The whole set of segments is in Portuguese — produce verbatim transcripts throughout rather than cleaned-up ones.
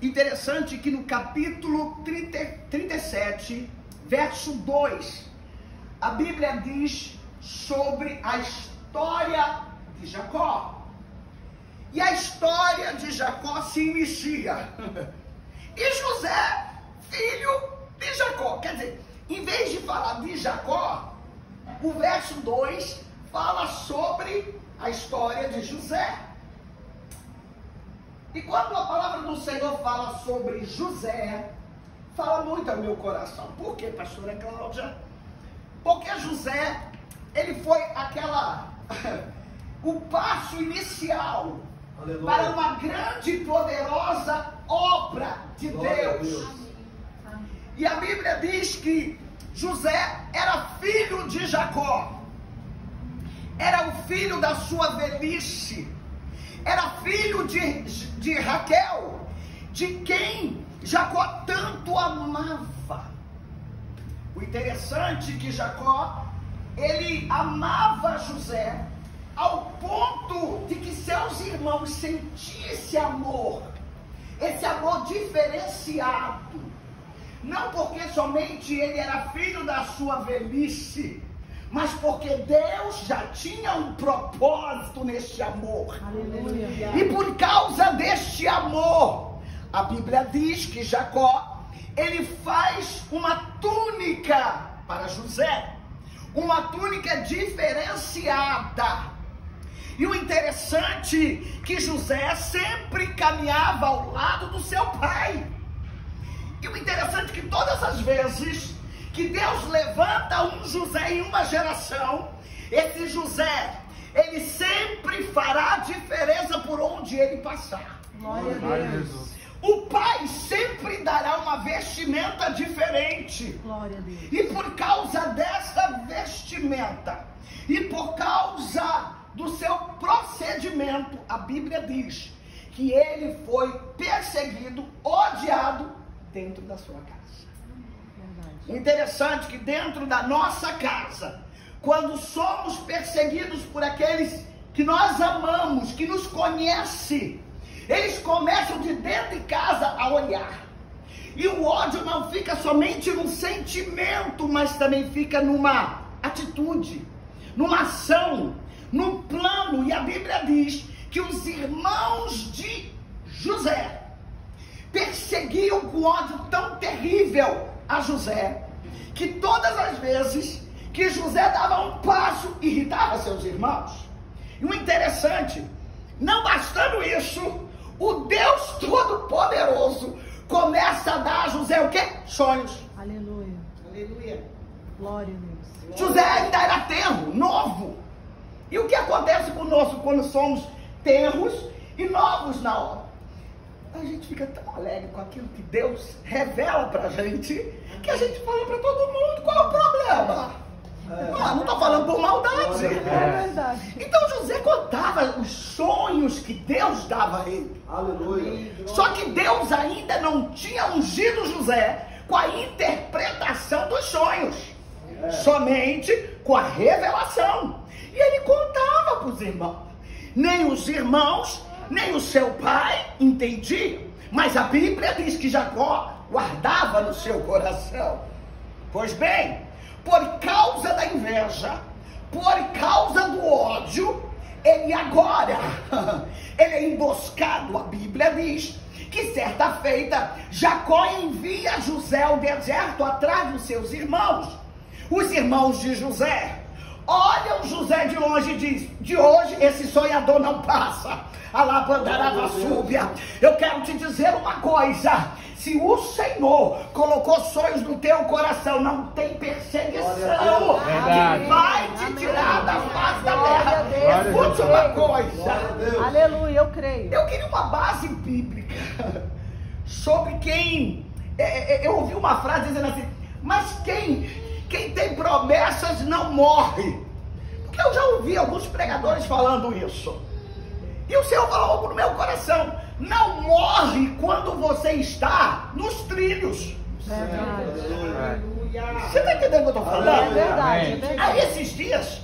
interessante que no capítulo trinta, trinta e sete, verso dois, a Bíblia diz sobre a história de Jacó. E a história de Jacó se inicia. E José, filho de Jacó. Quer dizer, em vez de falar de Jacó, o verso dois fala sobre a história de José. E quando a palavra do Senhor fala sobre José, fala muito ao meu coração. Por quê, pastora Cláudia? Porque José, ele foi aquela, o passo inicial, aleluia, para uma grande e poderosa obra de Deus. Deus. E a Bíblia diz que José era filho de Jacó, era o filho da sua velhice, era filho de, de Raquel, de quem Jacó tanto amava. O interessante é que Jacó, ele amava José ao ponto de que seus irmãos sentiam esse amor, esse amor diferenciado, não porque somente ele era filho da sua velhice, mas porque Deus já tinha um propósito neste amor. Aleluia. E por causa deste amor, a Bíblia diz que Jacó, ele faz uma túnica para José, uma túnica diferenciada. E o interessante é que José sempre caminhava ao lado do seu pai. E o interessante é que todas as vezes que Deus levanta um José em uma geração, esse José, ele sempre fará diferença por onde ele passar. Glória a Deus. O pai sempre dará uma vestimenta diferente. Glória a Deus. E por causa dessa vestimenta, e por causa do seu procedimento, a Bíblia diz que ele foi perseguido, odiado dentro da sua casa. Verdade. Interessante que dentro da nossa casa, quando somos perseguidos por aqueles que nós amamos, que nos conhecem, eles começam de dentro de casa a olhar. E o ódio não fica somente num sentimento, mas também fica numa atitude, numa ação, num plano. E a Bíblia diz que os irmãos de José perseguiam com ódio tão terrível a José, que todas as vezes que José dava um passo, irritava seus irmãos. E o interessante, não bastando isso, o Deus Todo-Poderoso começa a dar a José o quê? Sonhos. Aleluia. Aleluia. Glória a Deus. José ainda era tenro, novo. E o que acontece conosco quando somos tenros e novos na obra? A gente fica tão alegre com aquilo que Deus revela pra gente, que a gente fala pra todo mundo. Qual é o problema? É. Ah, não estou falando por maldade. É verdade. Então José contava os sonhos que Deus dava a ele. Aleluia. Só que Deus ainda não tinha ungido José com a interpretação dos sonhos, é. somente com a revelação. E ele contava para os irmãos. Nem os irmãos, nem o seu pai entendiam. Mas a Bíblia diz que Jacó guardava no seu coração. Pois bem, por causa da inveja, por causa do ódio, ele agora, ele é emboscado. A Bíblia diz que certa feita, Jacó envia José ao deserto atrás dos seus irmãos. Os irmãos de José olham José de longe e diz: de hoje esse sonhador não passa. Alabandarabasúbia. Eu quero te dizer uma coisa: se o Senhor colocou sonhos no teu coração, não tem perseguição que vai te tirar da face da terra. Escute uma coisa. Aleluia, eu creio. Eu queria uma base bíblica sobre quem. Eu ouvi uma frase dizendo assim: mas quem, quem tem promessas não morre. Porque eu já ouvi alguns pregadores falando isso. E o Senhor falou algo no meu coração: não morre quando você está nos trilhos. Verdade. Você está entendendo o que eu estou falando? É verdade, é verdade. Aí esses dias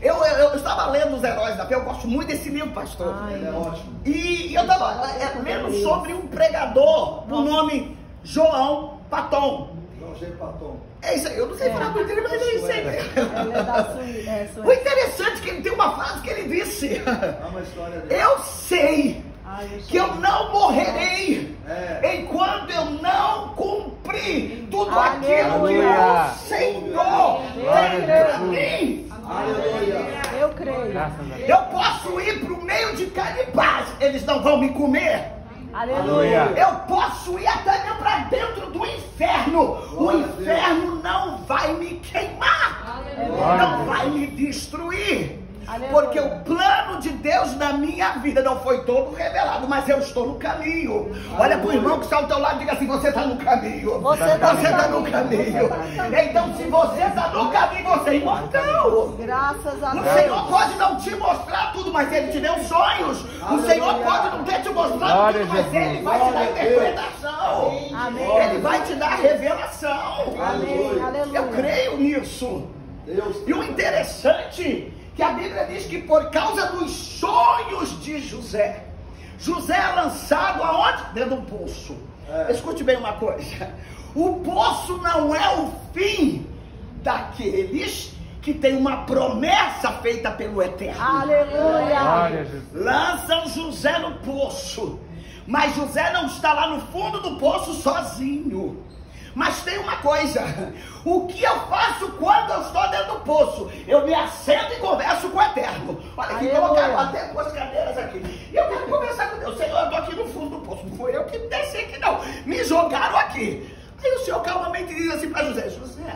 Eu, eu, eu estava lendo Os Heróis da Fé, eu gosto muito desse livro, pastor. Ai, ele é ótimo. E eu estava é, lendo sobre um pregador por nome João Paton. João Paton. É isso aí, eu não sei falar muito dele, mas é isso aí. Ele é da Suíça. É, Suíça. O interessante é que ele tem uma frase que ele disse: é uma história dele. Eu sei Ai, eu que eu não morrerei É. enquanto eu não cumprir tudo Aleluia. aquilo que o Senhor tem para mim. Aleluia. Eu creio. Eu posso ir para o meio de canibais, eles não vão me comer. Aleluia. Eu posso ir até mesmo para dentro do inferno. O Glória a inferno não vai me queimar, não vai me destruir. Aleluia. Porque o plano de Deus na minha vida não foi todo revelado, mas eu estou no caminho. Olha para o irmão que está ao teu lado e diga assim: você está no caminho. Você está Você no está no caminho. caminho. Você está no caminho. Então, se você está no caminho, você é imortal. Graças a O Deus. Senhor pode não te mostrar tudo, mas Ele te deu sonhos. O Aleluia. Senhor pode não ter te mostrado Glória tudo, a mas Jesus. Ele vai te dar Glória a Deus. interpretação. Amém. Ele vai te dar revelação. Amém. Aleluia. Eu creio nisso. Deus. E o interessante é que a Bíblia diz que por causa dos sonhos de José, José é lançado aonde? Dentro de um poço. É. Escute bem uma coisa: o poço não é o fim daqueles que têm uma promessa feita pelo Eterno. Aleluia. Glória a Jesus. Lançam José no poço, mas José não está lá no fundo do poço sozinho. Mas tem uma coisa: o que eu faço quando eu estou dentro do poço? Eu me assento e converso com o Eterno. Olha aqui, Aleluia. colocaram até duas cadeiras aqui. E eu quero conversar com Deus. Senhor, eu estou aqui no fundo do poço. Não foi eu que desci aqui, não. Me jogaram aqui. Aí o Senhor calmamente diz assim para José: José,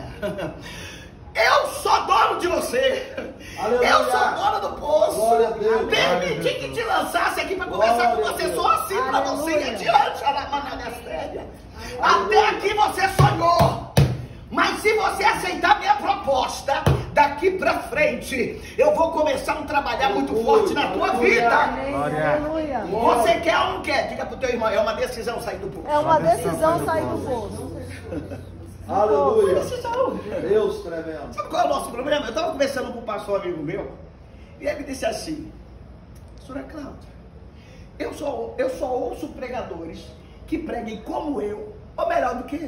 eu sou dono de você. Aleluia. Eu sou dono do poço. Glória a Deus. Permiti que te lançasse aqui para conversar com Glória a você. Deus. Só assim para você ir Aleluia. adiante. Aramanagasteria. Até aqui você sonhou. Mas se você aceitar minha proposta, daqui para frente, eu vou começar um trabalhar muito forte na tua vida. Amém. Glória. Aleluia. Você quer ou não quer? Diga pro teu irmão: é uma decisão sair do poço. É uma decisão sair do poço. Aleluia. Decisão. Deus tremendo. Sabe qual é o nosso problema? Eu estava conversando com um pastor amigo meu, e ele disse assim: Pastora Cláudia, eu só, eu só ouço pregadores que preguem como eu, ou melhor do que eu.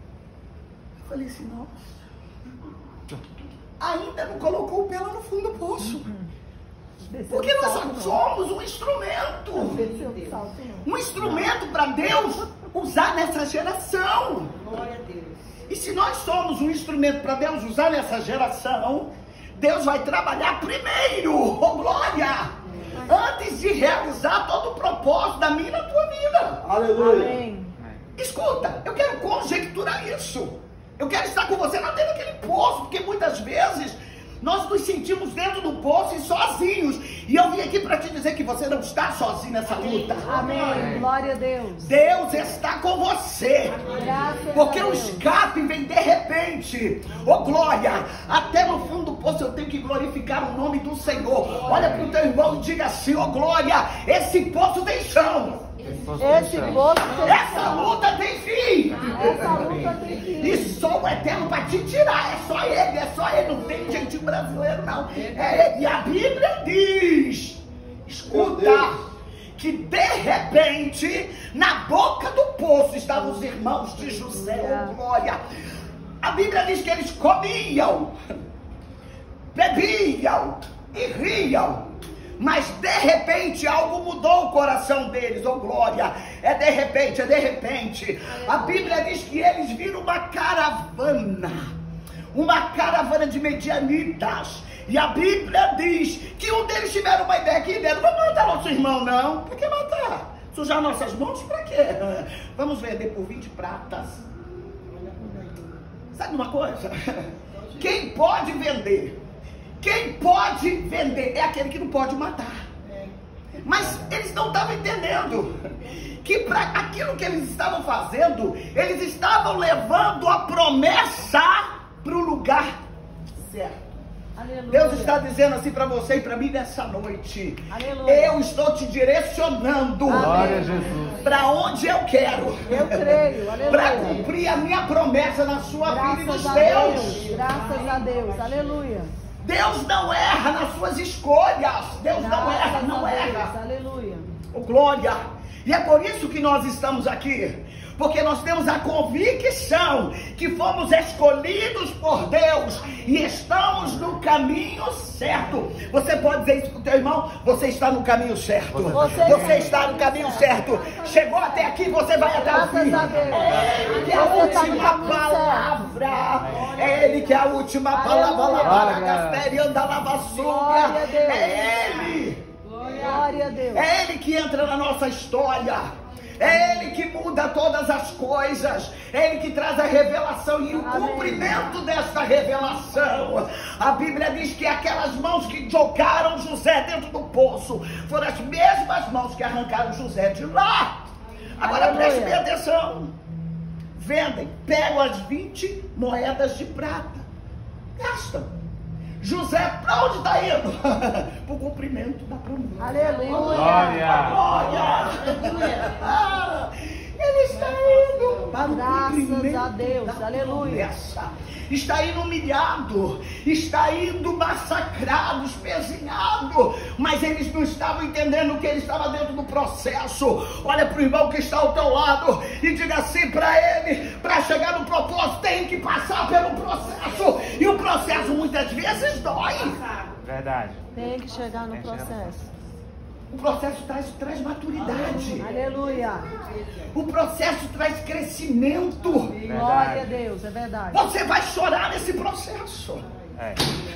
Eu falei assim: nossa, ainda não colocou o pé lá no fundo do poço. Porque nós só somos um instrumento. Um instrumento para Deus usar nessa geração. Glória a Deus. E se nós somos um instrumento para Deus usar nessa geração, Deus vai trabalhar primeiro, oh glória, antes de realizar todo o propósito da minha e da tua vida. Aleluia. Amém. Escuta, eu quero conjecturar isso. Eu quero estar com você lá dentro daquele poço, porque muitas vezes nós nos sentimos dentro do poço e sozinhos. E eu vim aqui para te dizer que você não está sozinho nessa luta. Amém. Glória a Deus. Deus está com você. Graças Porque a o Deus. escape vem de repente. Ô glória, até no fundo do poço eu tenho que glorificar o nome do Senhor. Olha para o teu irmão e diga assim: ô glória, esse poço tem chão. Esse poço tem Essa luta tem fim. Essa luta tem fim. E só o Eterno para te tirar. É só Ele, é só Ele. Não tem jeitinho brasileiro, não. É Ele. E a Bíblia diz: escuta, que de repente, na boca do poço estavam os irmãos de José, oh glória. A Bíblia diz que eles comiam, bebiam e riam. Mas de repente algo mudou o coração deles, oh glória. É de repente, é de repente. A Bíblia diz que eles viram uma caravana, uma caravana de medianitas. E a Bíblia diz que um deles tiveram uma ideia que deram: vamos matar nosso irmão, não. Para que matar? Sujar nossas mãos para quê? Vamos vender por vinte pratas. Sabe uma coisa? Quem pode vender? Quem pode vender é aquele que não pode matar. Mas eles não estavam entendendo que para aquilo que eles estavam fazendo, eles estavam levando a promessa para o lugar certo. Aleluia. Deus está dizendo assim para você e para mim nessa noite: Aleluia. eu estou te direcionando Glória a Jesus. para onde eu quero, Eu creio. para Aleluia. cumprir a minha promessa na sua vida e nos Graças a teus. Deus. Graças a Deus. Aleluia. Deus não erra nas suas escolhas. Deus não Graças erra, não a Deus. erra. Aleluia. Oh, glória! E é por isso que nós estamos aqui, porque nós temos a convicção que fomos escolhidos por Deus e estamos no caminho certo. Você pode dizer isso para o teu irmão? Você está no caminho certo. Você Você está no caminho certo. Chegou até aqui, você vai até o fim. Graças a Deus. É Ele que é a Você está no última caminho palavra. É Ele que é a última palavra. Aleluia. Lavaragasterianda lavassúria. Glória a Deus. É Ele. Glória a Deus. É Ele que entra na nossa história. É Ele que muda todas as coisas. É Ele que traz a revelação e o Amém. cumprimento desta revelação. A Bíblia diz que aquelas mãos que jogaram José dentro do poço foram as mesmas mãos que arrancaram José de lá. Agora Aleluia. preste bem atenção. Vendem, pegam as vinte moedas de prata, gastam. José, para onde está indo? Para o cumprimento da promessa. Aleluia. Glória. Glória! Ele está indo para o Graças cumprimento a Deus. da Aleluia. promessa. Está indo humilhado, está indo massacrado, espezinhado, mas eles não estavam entendendo que ele estava dentro do processo. Olha para o irmão que está ao teu lado e diga assim para ele: para chegar no propósito tem que passar pelo processo, e o processo muitas vezes dói. Verdade. Tem que chegar no Tem que chegar no processo. O processo traz, traz maturidade, Aleluia. o processo traz crescimento. Glória a Deus. É verdade. Você vai chorar nesse processo. É.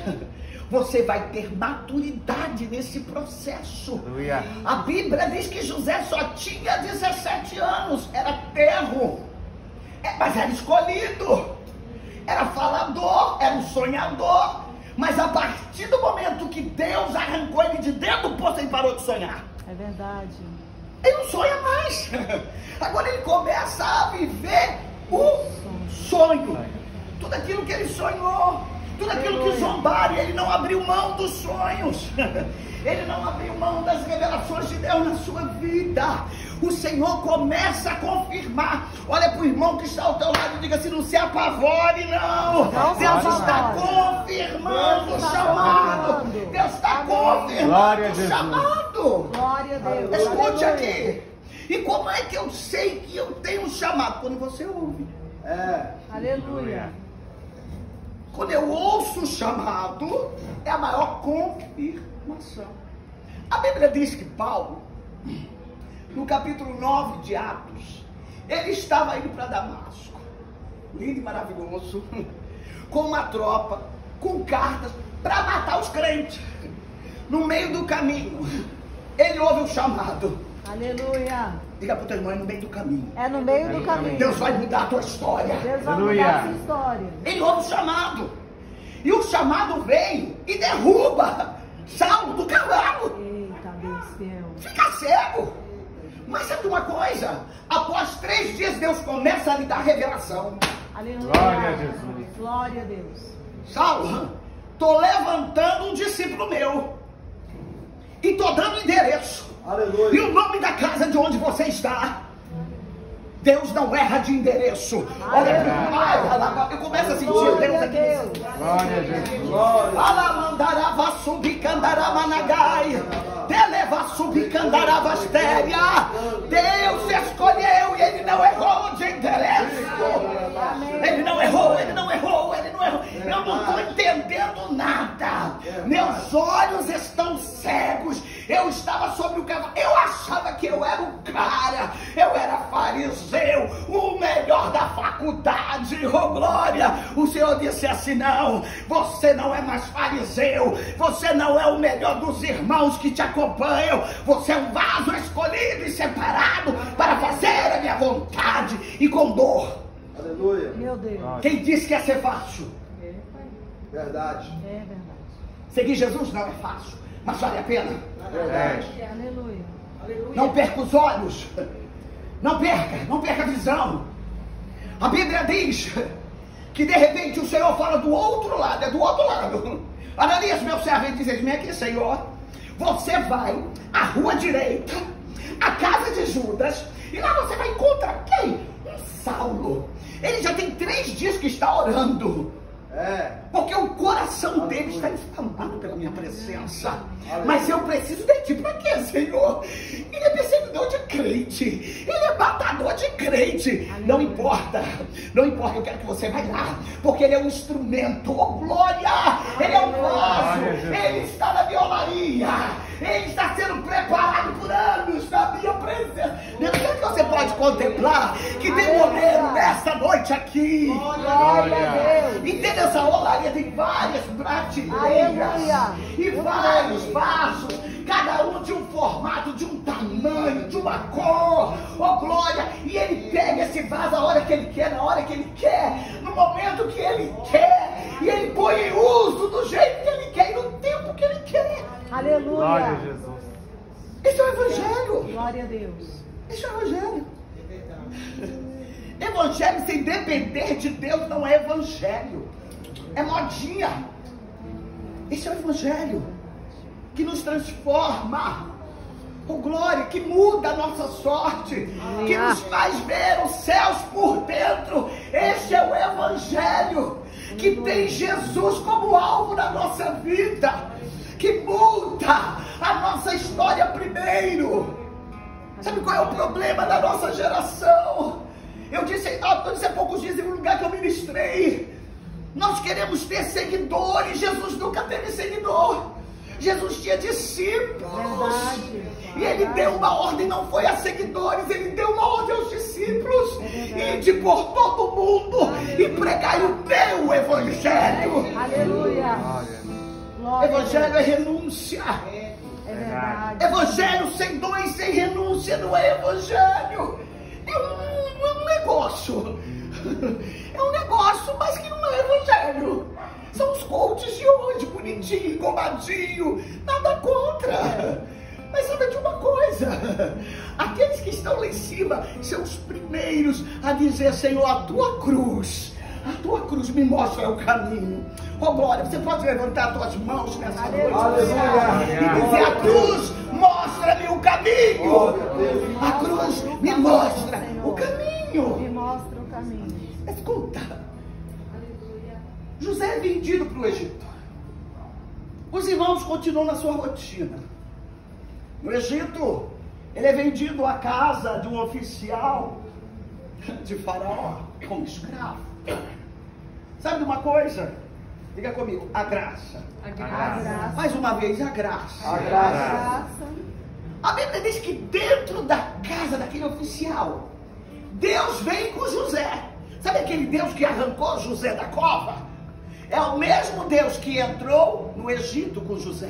Você vai ter maturidade nesse processo. Aleluia. A Bíblia diz que José só tinha dezessete anos, era terro, é, mas era escolhido, era falador, era um sonhador. Mas a partir do momento que Deus arrancou ele de dentro do poço, ele parou de sonhar. É verdade. Ele não sonha mais. Agora ele começa a viver o sonho. Tudo aquilo que ele sonhou, tudo aquilo que zombaram, ele não abriu mão dos sonhos. Ele não abriu mão das revelações de Deus na sua vida. O Senhor começa a confirmar. Olha para o irmão que está ao teu lado e diga assim: não se apavore, não. Não se Deus está apavore. confirmando Deus o está chamado. confirmando. Deus está Amém. confirmando Glória a o Jesus. chamado. Glória a Deus. Escute Aleluia. aqui. E como é que eu sei que eu tenho um chamado? Quando você ouve. É. Aleluia. Quando eu ouço o chamado, é a maior confirmação. A Bíblia diz que Paulo, no capítulo nove de Atos, ele estava indo para Damasco, lindo e maravilhoso, com uma tropa, com cartas, para matar os crentes. No meio do caminho, ele ouve o chamado. Aleluia. Diga para o teu irmão: é no meio do caminho. É no meio do caminho. Deus vai mudar a tua história. Deus vai Aleluia. mudar a sua história. Ele ouve o chamado. E o chamado veio e derruba Saulo do cavalo. Eita, Deus fiel. Fica cego. Mas sabe uma coisa? Após três dias, Deus começa a lhe dar revelação. Aleluia. Glória a Jesus. Glória a Deus. Saulo, estou levantando um discípulo meu. E estou dando endereço. E Aleluia. o nome da casa de onde você está. Deus não erra de endereço. Olha para o eu começo a sentir Deus Glória a aqui. Deus. Glória a Jesus. Glória. Alamandarava subicandaramanagai. Deleva subicandaravastéria. Deus escolheu e ele não errou de endereço. Ele não errou, ele não errou, ele não errou. Eu não estou entendendo nada. Meus olhos estão cegos. Eu estava sobre o cavalo. Eu achava que eu era o cara. Eu era fariseu, o melhor da faculdade. Oh, glória! O Senhor disse assim: não, você não é mais fariseu. Você não é o melhor dos irmãos que te acompanham. Você é um vaso escolhido e separado para fazer a minha vontade, e com dor. Aleluia. Meu Deus. Quem disse que ia ser fácil? Verdade. É verdade. Seguir Jesus não é fácil, mas vale a pena. Verdade. Aleluia. Não perca os olhos. Não perca, não perca a visão. A Bíblia diz que de repente o Senhor fala do outro lado, é do outro lado. Ananias, meu servo, ele diz: vem aqui, Senhor. Você vai à rua direita, à casa de Judas, e lá você vai encontrar quem? Um Saulo. Ele já tem três dias que está orando. É. Porque o coração dele está inflamado pela minha presença. Mas eu preciso de ti para quê, Senhor? Ele é perseguidor de crente. Ele é matador de crente. Não importa. Não importa. Eu quero que você vá lá. Porque ele é um instrumento. Oh, glória! Ele é um vaso. Ele está na minha olaria. Ele está sendo preparado por anos na minha presença. Eu quero que você pode contemplar que tem moreno nessa noite aqui. Glória a Deus. Entende? Essa olaria tem várias prateleiras. Aleluia. E vários vasos, cada um de um formato, de um tamanho, de uma cor, oh glória, e ele pega esse vaso a hora que ele quer, na hora que ele quer, no momento que ele quer, e ele põe em uso do jeito que ele quer e no tempo que ele quer. Aleluia. Glória a Jesus. Isso é o evangelho. Glória a Deus. Isso é o evangelho. Evangelho sem depender de Deus não é evangelho, é modinha. Esse é o evangelho que nos transforma, oh glória, que muda a nossa sorte, que nos faz ver os céus por dentro. Esse é o evangelho que tem Jesus como alvo na nossa vida, que muda a nossa história primeiro. Sabe qual é o problema da nossa geração? Eu disse, eu disse há poucos dias em um lugar que eu ministrei, nós queremos ter seguidores. Jesus nunca teve seguidor. Jesus tinha discípulos. Verdade. E ele deu uma ordem, não foi a seguidores, ele deu uma ordem aos discípulos. Ide por todo o mundo e pregai o teu evangelho. Aleluia. Glória. Evangelho é renúncia. É verdade. Evangelho sem dons, sem renúncia não é evangelho. É um, é um negócio. É um negócio, mas que não é evangelho. São os coaches de hoje, bonitinho, engomadinho, nada contra. Mas sabe de uma coisa? Aqueles que estão lá em cima são os primeiros a dizer, Senhor, a tua cruz, a tua cruz me mostra o caminho. Oh glória, você pode levantar as tuas mãos nessa noite e dizer, a cruz mostra-me o caminho. A cruz me mostra o caminho. Me mostra o caminho. Escuta, José é vendido para o Egito. Os irmãos continuam na sua rotina. No Egito, ele é vendido à casa de um oficial de Faraó como escravo. Sabe de uma coisa? Diga comigo, a graça. A graça. Mais uma vez, a graça. A A graça. graça. A Bíblia diz que dentro da casa daquele oficial, Deus vem com José. Sabe aquele Deus que arrancou José da cova? É o mesmo Deus que entrou no Egito com José.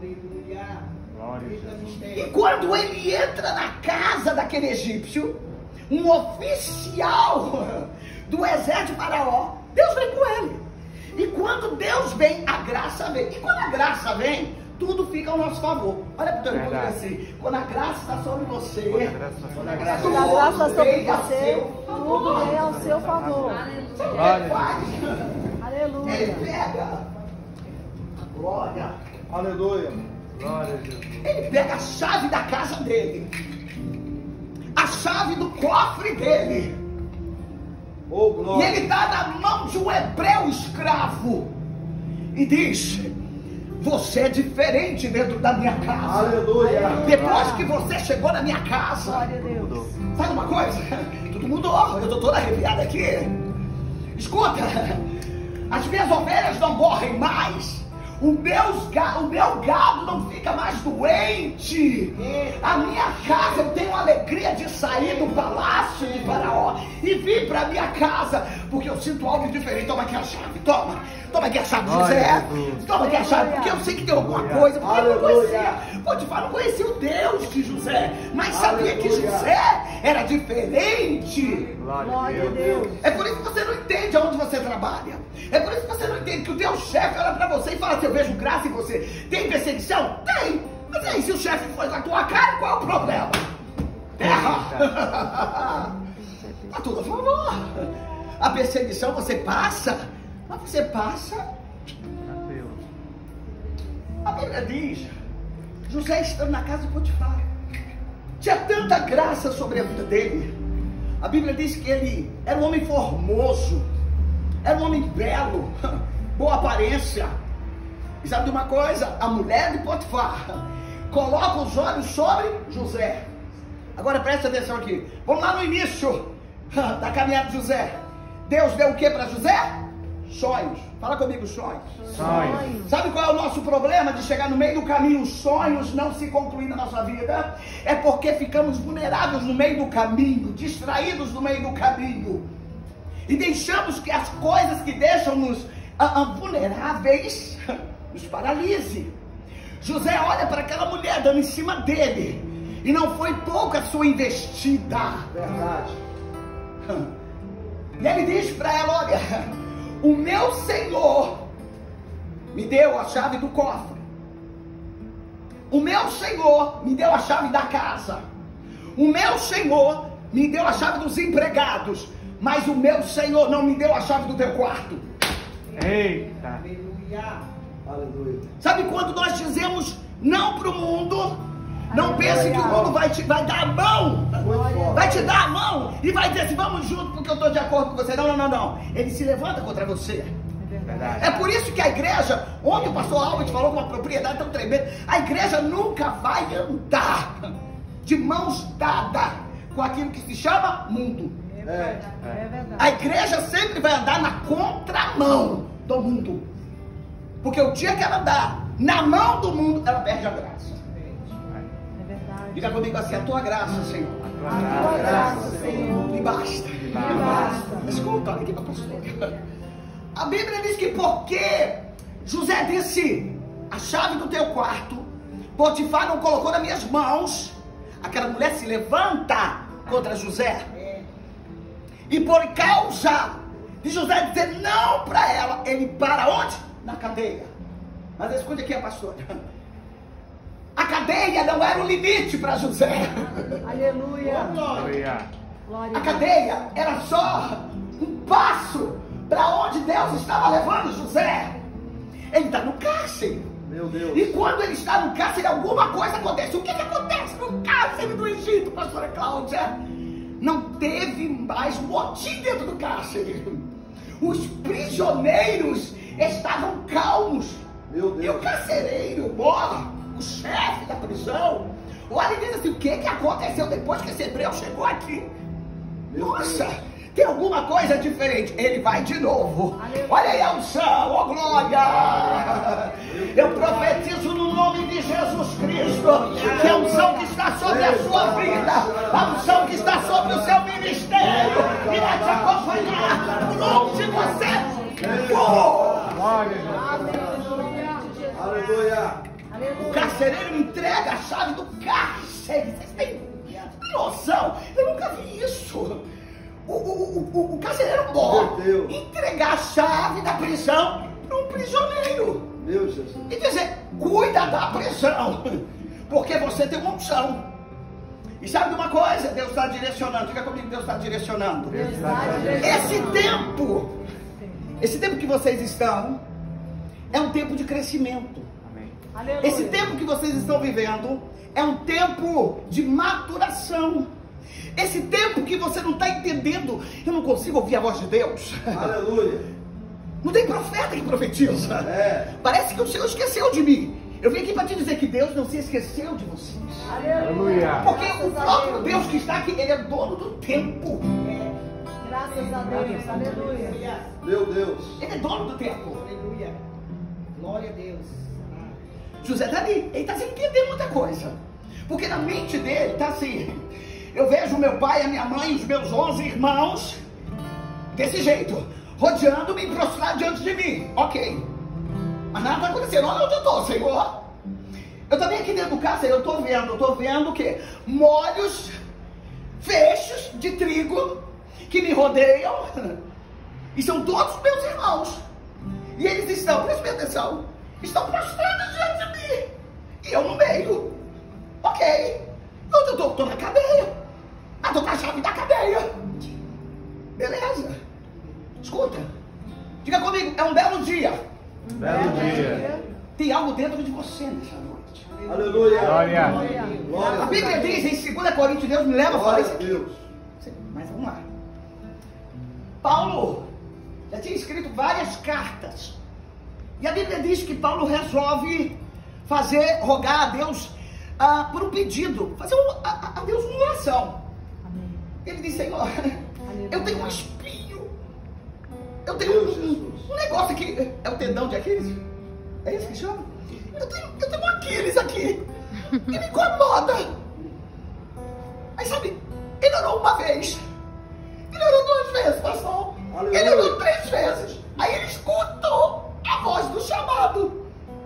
Glória a Jesus. E quando ele entra na casa daquele egípcio, um oficial do exército de Faraó, Deus vem com ele. E quando Deus vem, a graça vem. E quando a graça vem, tudo fica ao nosso favor. Olha para o teu irmão e diz assim, quando a graça está sobre você, Quando a graça está sobre tudo Quando a graça está sobre vem ao você, seu tudo vem ao seu favor. Sabe o que Glória ele a faz? Ele Aleluia. pega a glória, Aleluia. Glória a Jesus. ele pega a chave da casa dele, a chave do cofre dele, Oh, e glória. ele dá na mão de um hebreu escravo e diz, você é diferente dentro da minha casa. Aleluia. Depois que você chegou na minha casa, Glória a Deus. sabe uma coisa? Tudo mudou, eu estou toda arrepiada aqui. Escuta, as minhas ovelhas não morrem mais. O meu, o meu gado não fica mais doente. A minha casa, eu tenho alegria de sair do palácio de Faraó e vir para a minha casa, porque eu sinto algo diferente. Toma aqui a chave, toma. Toma aqui a chave, José. Toma aqui a chave, porque eu sei que tem alguma coisa. Porque eu não conhecia. Potifar não conhecia o Deus de José, mas sabia que José era diferente. Glória a Deus. É por isso que você não entende aonde você trabalha. É por isso que você não entende que o teu chefe olha pra você e fala assim, eu vejo graça em você. Tem perseguição? Tem. Mas aí, se o chefe foi com a tua cara, qual é o problema? Terra. Tá tudo a favor. A perseguição você passa, mas você passa. Tranquilo. A Bíblia diz, José estando na casa de Potifar, tinha tanta graça sobre a vida dele. A Bíblia diz que ele era um homem formoso, Era um homem belo, boa aparência. E sabe de uma coisa? A mulher de Potifar coloca os olhos sobre José. Agora preste atenção aqui. Vamos lá no início da caminhada de José. Deus deu o que para José? Sonhos. Fala comigo, sonhos. Sonhos. Sabe qual é o nosso problema de chegar no meio do caminho, os sonhos não se concluem na nossa vida? É porque ficamos vulneráveis no meio do caminho, distraídos no meio do caminho. E deixamos que as coisas que deixam-nos ah, ah, vulneráveis nos paralise. José olha para aquela mulher dando em cima dele. E não foi pouca a sua investida. Verdade. E ele diz para ela, olha, o meu Senhor me deu a chave do cofre. O meu Senhor me deu a chave da casa. O meu Senhor me deu a chave dos empregados. Mas o meu Senhor não me deu a chave do teu quarto. Eita. Aleluia. Aleluia. Sabe quando nós dizemos não para o mundo? Não pense que o mundo vai te vai dar a mão. Vai te dar a mão e vai dizer assim, vamos junto porque eu estou de acordo com você. Não, não, não, não. Ele se levanta contra você. Verdade. É por isso que a igreja, ontem o pastor Albert falou com uma propriedade tão tremenda, a igreja nunca vai andar de mãos dadas com aquilo que se chama mundo. É. É verdade. A igreja sempre vai andar na contramão do mundo. Porque o dia que ela andar na mão do mundo, ela perde a graça. É verdade. Diga comigo assim, a tua graça, Senhor, A tua graça, Senhor, me basta. me basta. Escuta, olha aqui para pastor. A Bíblia diz que porque José disse, a chave do teu quarto, Potifar não colocou nas minhas mãos, aquela mulher se levanta contra José. E por causa de José dizer não para ela, ele para onde? Na cadeia. Mas escute aqui, pastor. A cadeia não era o limite para José. Aleluia. Aleluia. Glória A cadeia era só um passo para onde Deus estava levando José. Ele está no cárcere. Meu Deus. E quando ele está no cárcere, alguma coisa acontece. O que, que acontece no cárcere do Egito, pastora Cláudia? Não teve mais motim dentro do cárcere. Os prisioneiros estavam calmos. Meu Deus. E o carcereiro, ó, o chefe da prisão, olha e diz assim, o que, que aconteceu depois que esse hebreu chegou aqui? Meu Nossa, Deus. tem alguma coisa diferente. Ele vai de novo. Aleluia. Olha aí a unção, ó glória. Eu profetizo no nome de Jesus Cristo que a unção que está sobre a sua vida, a unção que está sobre o seu ministério, irá te acompanhar por onde você for. Glória a Deus. Aleluia. O Aleluia. carcereiro entrega a chave do cárcere. Vocês têm noção? Eu nunca vi isso. O, o, o, o carcereiro bom Meu Deus. entregar a chave da prisão para um prisioneiro Meu Jesus. e dizer, cuida da prisão, porque você tem uma unção. E sabe de uma coisa? Deus está direcionando. Diga comigo, Deus está direcionando. Deus está Esse tempo, esse tempo que vocês estão, é um tempo de crescimento. Amém. Aleluia. Esse tempo que vocês estão vivendo é um tempo de maturação. Esse tempo que você não está entendendo, eu não consigo ouvir a voz de Deus. Aleluia. Não tem profeta que profetiza. É. Parece que o Senhor esqueceu de mim. Eu vim aqui para te dizer que Deus não se esqueceu de vocês. Aleluia. Porque o próprio Deus que está aqui, Ele é dono do tempo. Graças a Deus. Aleluia. Meu Deus. Ele é dono do tempo. Aleluia. Glória a Deus. José está ali, ele está sem entender muita coisa. Porque na mente dele está assim. Eu vejo meu pai, a minha mãe, os meus onze irmãos, desse jeito, rodeando-me e prostrado diante de mim. Ok. Mas nada está acontecendo. Olha onde eu estou, Senhor. Eu também aqui dentro do cárcere, eu estou vendo, eu estou vendo o quê? Molhos, feixes de trigo que me rodeiam. E são todos meus irmãos. E eles estão, preste atenção, estão prostrados diante de mim. E eu no meio. Ok. Onde eu estou? Estou na cadeia. Ah, estou com a chave da cadeia. Beleza. Escuta. Diga comigo, é um belo dia. Belo dia. Tem algo dentro de você nessa noite. Aleluia. Glória. Glória A Bíblia diz em dois Coríntios, Deus me leva a falar Glória isso a aqui. Deus. Mas vamos lá. Paulo já tinha escrito várias cartas. E a Bíblia diz que Paulo resolve fazer, rogar a Deus ah, por um pedido, fazer um, a, a Deus uma oração. Amém. Ele diz: Senhor, eu tenho um espinho, eu tenho Deus, um, Jesus. um negócio aqui, é o tendão de Aquiles? É isso que chama? Eu tenho, eu tenho um Aquiles aqui, que me incomoda. Aí sabe, ele orou uma vez, ele orou duas vezes, pastor, Aleluia. ele orou três vezes, aí ele escutou a voz do chamado.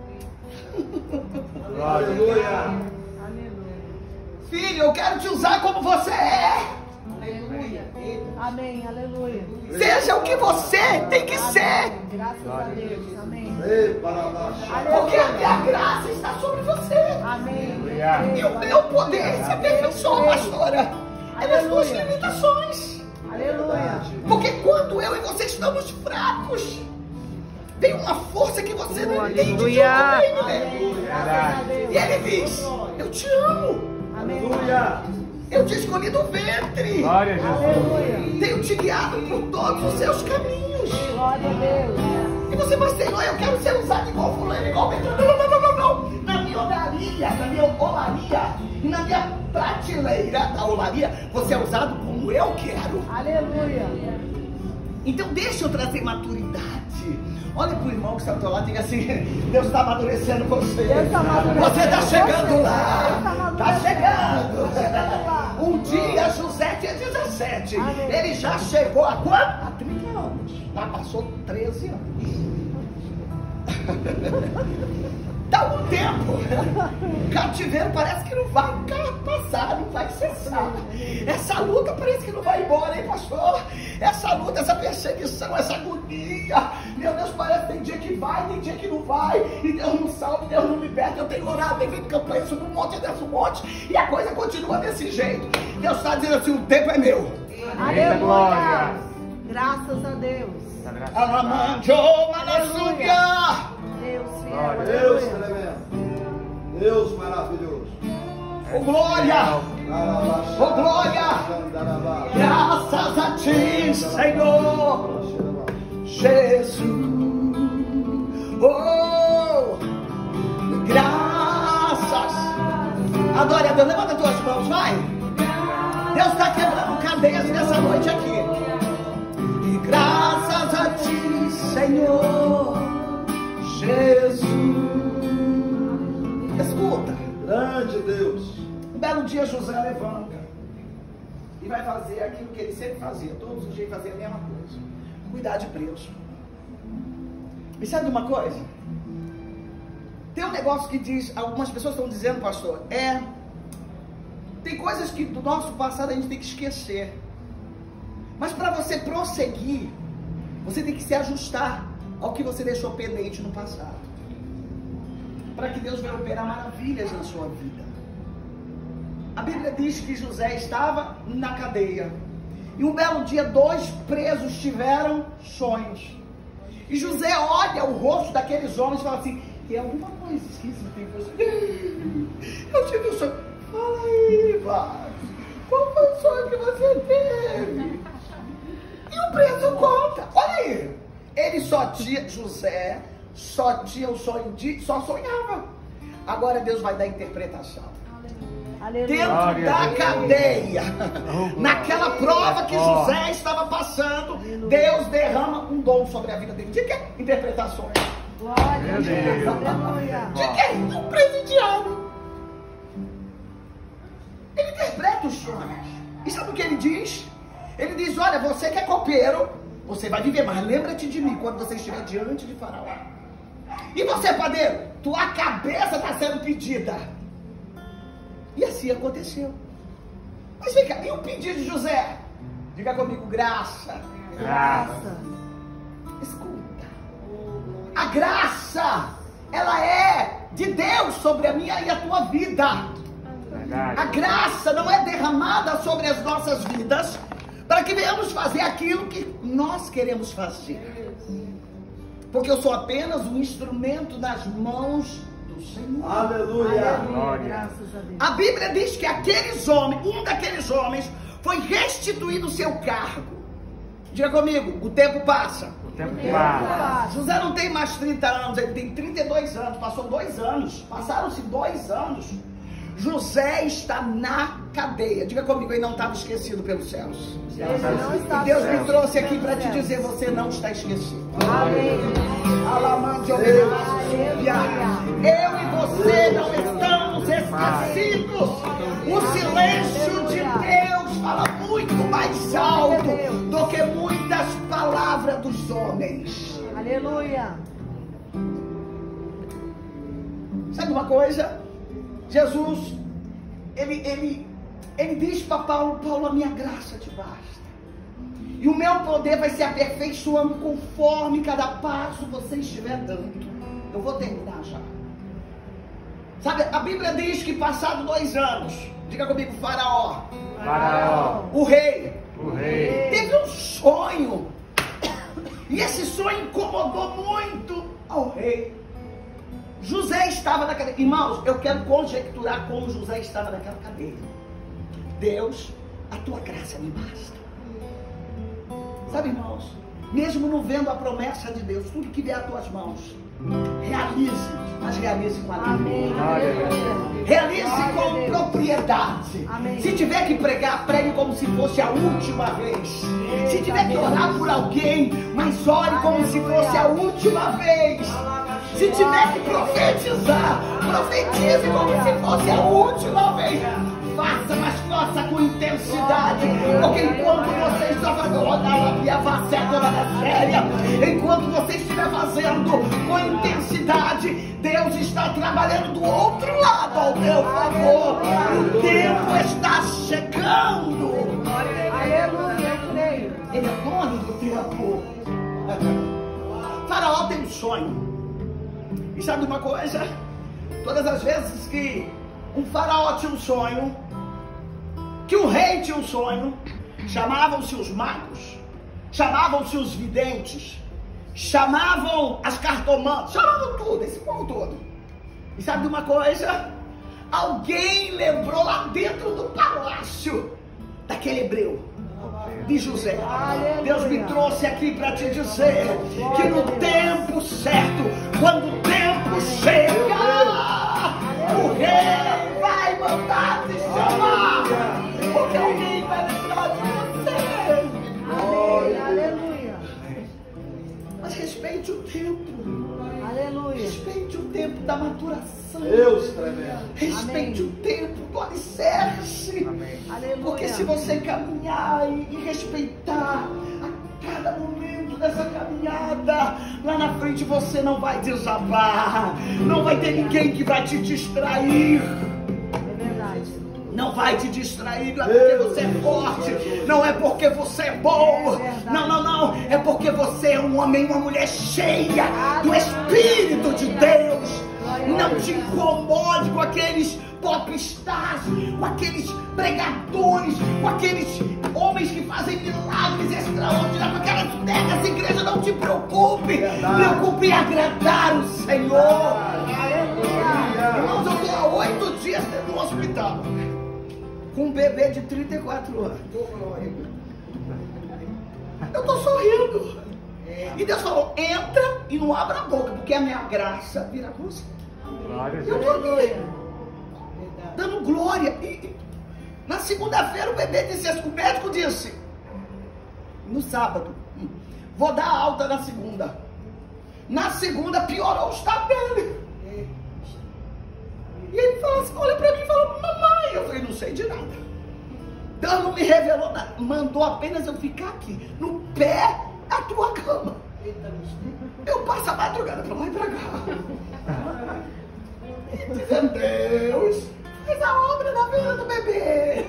Aleluia. Aleluia. Filho, eu quero te usar como você é. Aleluia. Amém. Aleluia. Seja o que você tem que ser. Graças a Deus. Amém. Ei, para baixo. Porque a minha graça está sobre você. Amém. E o meu poder se aperfeiçoa, pastora. É nas suas limitações. Aleluia. Porque quando eu e você estamos fracos, tem uma força que você não entende de Aleluia. onde vem, né? Graças a Deus. E ele diz: eu te amo. Amém. Aleluia. Eu te escolhi do ventre. Glória a Jesus. Aleluia. Tenho te guiado por todos os seus caminhos. Glória a Deus. E você, mas Senhor, eu quero ser usado igual fulano, igual Beltrano. Não, não, não, não, não. Na minha olaria, na minha olaria, na minha prateleira da olaria, você é usado como eu quero. Aleluia. Então deixa eu trazer maturidade. Olha pro irmão que está ao teu lado e diga assim: Deus está amadurecendo você. Deus tá amadurecendo Você está chegando você. lá. Deus tá amadurecendo. Está chegando. Tá chegando lá. Um dia José tinha dezessete. Amém. Ele já chegou a quanto? A trinta anos. Já passou treze anos. Dá um tempo. O cativeiro parece que não vai passar, não vai cessar. Essa luta parece que não vai embora, hein, pastor? Essa luta, essa perseguição, essa agonia. Meu Deus, parece que tem dia que vai, tem dia que não vai. E Deus não salva, Deus não liberta. Eu tenho orado, tenho feito campanha sobre um monte, desce um monte. E a coisa continua desse jeito. Deus está dizendo assim: o tempo é meu. Aleluia. glória. Graças a Deus. Alamanjo, Manassuga. Deus fiel. Glória. Deus Aleluia. tremendo. Deus maravilhoso. Oh, glória. Carabaixo. Oh, glória. Candarabaixo. Graças a ti, Senhor Jesus. Oh, graças. Adore a Deus. Levanta as tuas mãos, vai. Deus está quebrando cadeias nessa noite aqui. E graças a ti, Senhor Jesus. Escuta. Grande Deus. Um belo dia José levanta e vai fazer aquilo que ele sempre fazia. Todos os dias fazia a mesma coisa: cuidar de preso. E sabe de uma coisa? Tem um negócio que diz, algumas pessoas estão dizendo, pastor, é, tem coisas que do nosso passado a gente tem que esquecer. Mas para você prosseguir, você tem que se ajustar ao que você deixou pendente no passado, para que Deus venha operar maravilhas na sua vida. A Bíblia diz que José estava na cadeia. E um belo dia, dois presos tiveram sonhos. E José olha o rosto daqueles homens e fala assim: tem alguma coisa esquisita em você? Eu tive um sonho. Fala aí, vai. Qual foi o sonho que você teve? E o preso conta. Olha aí. Ele só tinha, José só tinha o sonho de, só sonhava. Agora Deus vai dar interpretação. Aleluia. Dentro Glória a da Deus. cadeia, Oh, naquela prova que oh. José estava passando, Deus derrama um dom sobre a vida dele. De que? Interpretações. Glória a Meu Deus. Deus. Aleluia. De que? Um presidiário. Ele interpreta os sonhos. E sabe o que ele diz? Ele diz: olha, você que é copeiro, você vai viver, mas lembra-te de mim quando você estiver diante de Faraó. E você, padeiro, tua cabeça está sendo pedida. E assim aconteceu. Mas vem cá, e o pedido de José? Diga comigo: graça. Graça. Escuta. A graça, ela é de Deus sobre a minha e a tua vida. A Verdade. graça não é derramada sobre as nossas vidas para que venhamos fazer aquilo que nós queremos fazer. Porque eu sou apenas um instrumento nas mãos do Senhor. Aleluia. Aleluia. Graças a Deus. A Bíblia diz que aqueles homens, um daqueles homens, foi restituído o seu cargo. Diga comigo: o tempo passa. O Tempo Tempo passa. passa. José não tem mais trinta anos, ele tem trinta e dois anos. Passou dois anos. Passaram-se dois anos. José está na cadeia. Diga comigo, ele não estava esquecido pelos céus. Ele não está E Deus me certo. trouxe aqui para te dizer, você não está esquecido. Amém. Alamante, eu e você não estamos esquecidos. O silêncio de Deus fala muito mais alto do que muitas palavras dos homens. Aleluia. Sabe uma coisa? Jesus, ele, ele, ele diz para Paulo, Paulo, a minha graça te basta. E o meu poder vai se aperfeiçoando conforme cada passo você estiver dando. Eu vou terminar já. Sabe, a Bíblia diz que passado dois anos, diga comigo, Faraó, Faraó, o rei, o rei, teve um sonho. E esse sonho incomodou muito ao rei. José estava na cadeia. Irmãos, eu quero conjecturar como José estava naquela cadeia. Deus, a tua graça me basta. Sabe, irmãos, mesmo não vendo a promessa de Deus, tudo que vier às tuas mãos, realize, mas realize com alegria. Amém. Realize com propriedade. Amém. Se tiver que pregar, pregue como se fosse a última vez. Se tiver que orar por alguém, mas ore como se fosse a última vez. Se tiver que profetizar, profetize como se fosse a última vez. Faça, mas faça com intensidade. Porque enquanto você está fazendo a séria, enquanto você estiver fazendo com intensidade, Deus está trabalhando do outro lado ao teu favor. O tempo está chegando. Aleluia, eu creio. Ele é dono do tempo. Faraó tem um sonho. E sabe uma coisa? Todas as vezes que um faraó tinha um sonho, que um rei tinha um sonho, chamavam-se os magos, chamavam-se os videntes, chamavam as cartomantes, chamavam tudo, esse povo todo. E sabe uma coisa? Alguém lembrou lá dentro do palácio daquele hebreu, de José. Aleluia. Deus me trouxe aqui para te dizer que no tempo certo, quando o tempo chega, o rei vai mandar te chamar, porque alguém vai lembrar de você. Amém. Aleluia. Mas respeite o tempo, Aleluia. respeite o tempo da maturação. Deus tremendo. Respeite Amém. o tempo do alicerce. Aleluia. Porque se você caminhar e, e respeitar a cada momento dessa caminhada, lá na frente você não vai desabar. Não vai ter ninguém que vai te distrair. É verdade. Não vai te distrair, não é porque você é forte, não é porque você é bom, não, não, não, é porque você é um homem, uma mulher cheia do Espírito de Deus. Não te incomode com aqueles popstars, com aqueles pregadores, com aqueles homens que fazem milagres extraordinários, com aquelas megas igrejas. Não te preocupe, preocupe em agradar o Senhor. Aleluia. Irmãos, eu estou há oito dias dentro do hospital com um bebê de trinta e quatro anos. Eu estou sorrindo. E Deus falou, entra e não abra a boca, porque a minha graça virá com você. glória a Eu Deus. estou aqui, dando glória. E, e na segunda-feira o bebê disse assim, o médico disse, no sábado, vou dar alta na segunda. Na segunda piorou o estado dele. E ele falou assim, olha pra mim e falou, mamãe. Eu falei, não sei de nada. Deus não me revelou nada. Mandou apenas eu ficar aqui, no pé da tua cama. Eu passo a madrugada pra lá e pra cá. E dizendo, Deus, faz a obra na vida do bebê.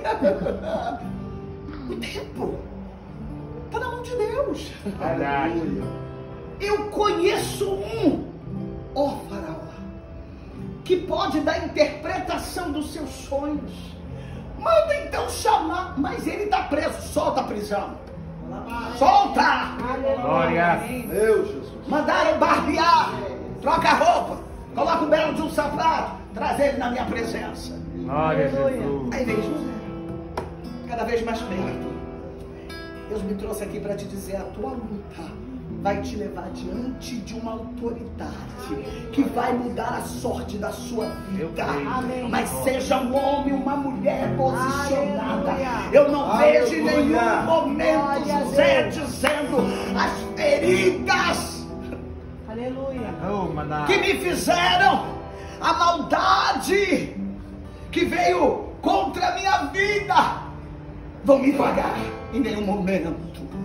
O tempo está na mão de Deus. Verdade. Eu conheço um, ó Faraó, que pode dar interpretação dos seus sonhos. Manda então chamar, mas ele está preso, solta a prisão. Solta! Glória. Deus, Jesus. Mandaram barbear, troca a roupa, coloca o belo de um sapato, traz ele na minha presença. Glória a Jesus. Aí vem José, cada vez mais perto. Deus me trouxe aqui para te dizer, a tua luta vai te levar diante de uma autoridade que vai mudar a sorte da sua vida. Amém. Mas seja um homem, uma mulher posicionada. Aleluia. Eu não Aleluia. vejo em nenhum momento Glória a José Deus. dizendo as feridas Aleluia. Oh, maná. que me fizeram, a maldade que veio contra a minha vida, vão me pagar em nenhum momento.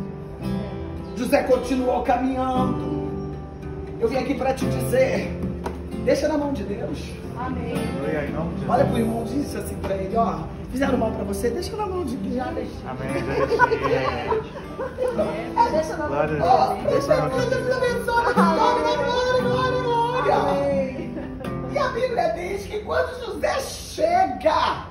José continuou caminhando. Eu vim aqui para te dizer, deixa na mão de Deus. Amém. Aleluia, em nome de Jesus. Olha pro irmão, disse assim para ele, ó, fizeram mal para você, deixa na mão de Deus. Já deixei. Amém. Já deixei. É, deixa na mão Glória de a Deus. Deus. Ó, deixa na mão de Deus. Abençoe. Glória, glória, glória, glória. Amém. E a Bíblia diz que quando José chega,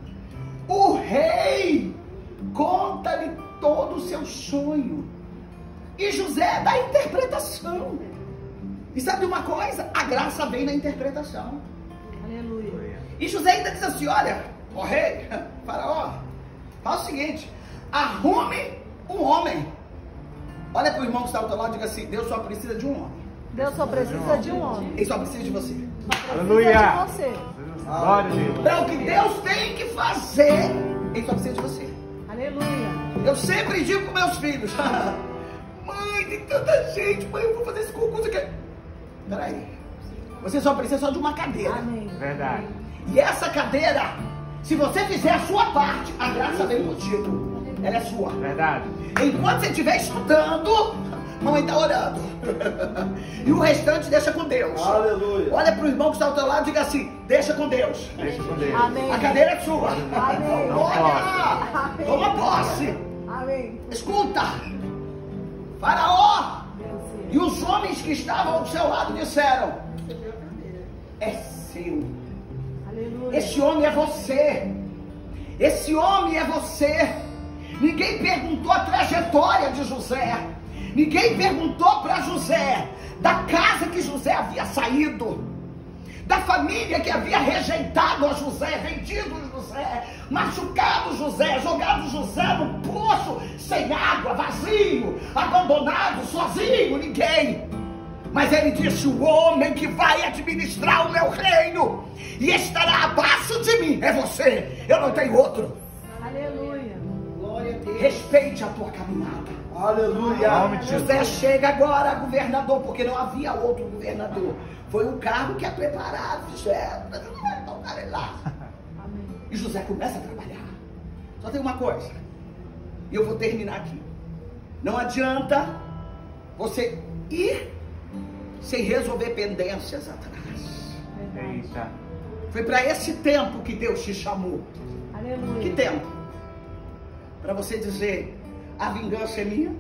o rei conta-lhe todo o seu sonho. E José dá a interpretação. E sabe uma coisa? A graça vem na interpretação. Aleluia. E José ainda diz assim, olha, ó rei, faraó, faz o seguinte, arrume um homem. Olha para o irmão que está ao teu lado e diga assim, Deus só precisa de um homem. Deus só precisa de um homem. Ele só precisa de você. Só precisa Aleluia. de você. Glória a Deus. Para o que Deus tem que fazer, ele só precisa de você. Aleluia. Eu sempre digo para meus filhos, mãe, tem tanta gente, mãe, eu vou fazer esse concurso aqui. Peraí, você só precisa só de uma cadeira. Amém. Verdade. E essa cadeira, se você fizer a sua parte, a graça vem contigo. Ela é sua. Verdade. Enquanto você estiver estudando, mamãe está orando. E o restante deixa com Deus. Aleluia. Olha para o irmão que está ao teu lado e diga assim, deixa com Deus. Deixa com Deus. Amém. A cadeira é sua. Amém. Olha, Amém. toma posse. Amém. Escuta, Faraó Deus sim. e os homens que estavam ao seu lado disseram, é seu. Aleluia. Esse homem é você. Esse homem é você. Ninguém perguntou a trajetória de José. Ninguém perguntou para José da casa que José havia saído, da família que havia rejeitado a José, vendido José, machucado José, jogado José no poço, sem água, vazio, abandonado, sozinho, ninguém. Mas ele disse, o homem que vai administrar o meu reino e estará abaixo de mim é você, eu não tenho outro. Aleluia. Glória a Deus. Respeite a tua caminhada. Em Aleluia. nome de José Jesus. chega agora a governador, porque não havia outro governador. Foi um cargo que é preparado, José, colocar ele lá. Amém. E José começa a trabalhar. Só tem uma coisa, e eu vou terminar aqui. Não adianta você ir sem resolver pendências atrás. Eita. Foi para esse tempo que Deus te chamou. Aleluia. Que tempo? Para você dizer, a vingança é minha?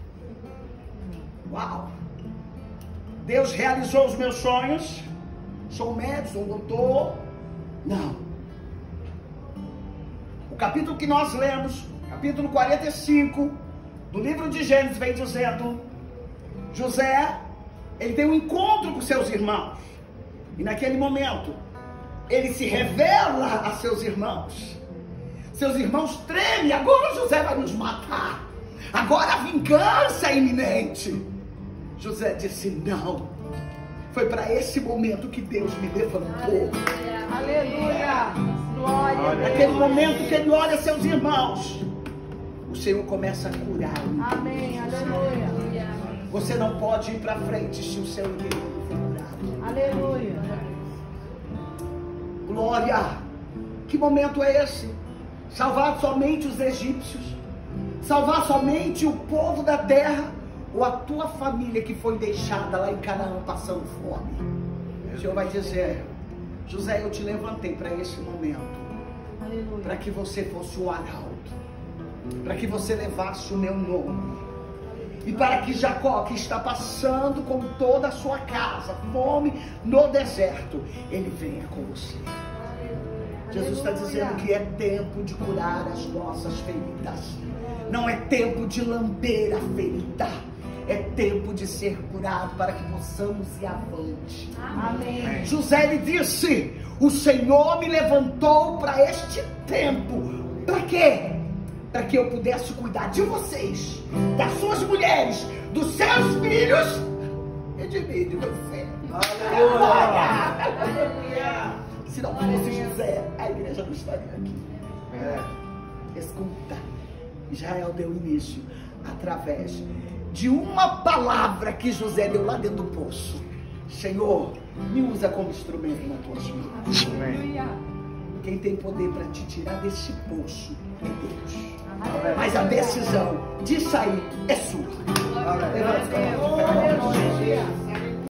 Uau! Deus realizou os meus sonhos. Sou médico, sou doutor. Não. O capítulo que nós lemos, capítulo quarenta e cinco, do livro de Gênesis, vem dizendo, José, ele tem um encontro com seus irmãos. E naquele momento, ele se revela a seus irmãos. Seus irmãos tremem, agora José vai nos matar. Agora a vingança é iminente. José disse, não. Foi para esse momento que Deus me levantou. Aleluia. Glória a Naquele Deus. momento que ele olha seus irmãos, o Senhor começa a curar. Amém. Aleluia. Você não pode ir para frente se o seu inimigo for curado. Aleluia. Glória! Que momento é esse? Salvar somente os egípcios? Salvar somente o povo da terra? Ou a tua família que foi deixada lá em Canaã passando fome? O Senhor vai dizer, José, eu te levantei para esse momento, para Aleluia. que você fosse o arauto, para que você levasse o meu nome, e para que Jacó, que está passando com toda a sua casa, fome no deserto, ele venha com você. Jesus está dizendo que é tempo de curar as nossas feridas. Não é tempo de lamber a ferida. É tempo de ser curado para que possamos ir avante. Amém. José lhe disse, o Senhor me levantou para este tempo. Para quê? para que eu pudesse cuidar de vocês, das suas mulheres, dos seus filhos e de mim, de você. Aleluia. Aleluia. Se não fosse José, a igreja não estaria aqui. É. Escuta, Israel deu início através de uma palavra que José deu lá dentro do poço. Senhor, me usa como instrumento nas tuas mãos. Amém. Quem tem poder para te tirar desse poço é Deus. Mas a decisão de sair é sua. Amém. Levanta as mãos. Aleluia.